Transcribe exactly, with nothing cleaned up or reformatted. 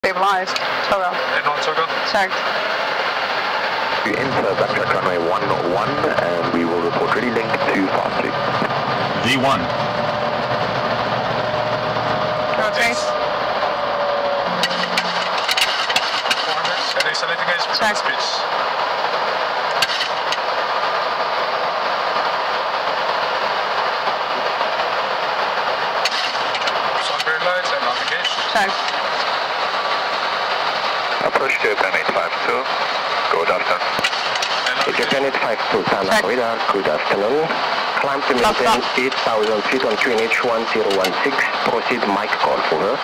Stabilized. Togo. And on Togo. Checked. We enter backtrack runway one one and we will report ready link to fast two. V one. Rotate. four hundred. And isolating edge for Check. speech. Sunbury lights and navigation. Checked. Approach to Japan eight five two. Good afternoon. And Japan eight five two, Sana Check. radar. Good afternoon. Climb to Stop, maintain stop. eight thousand feet on Q N H one zero one six. Proceed mic call for her.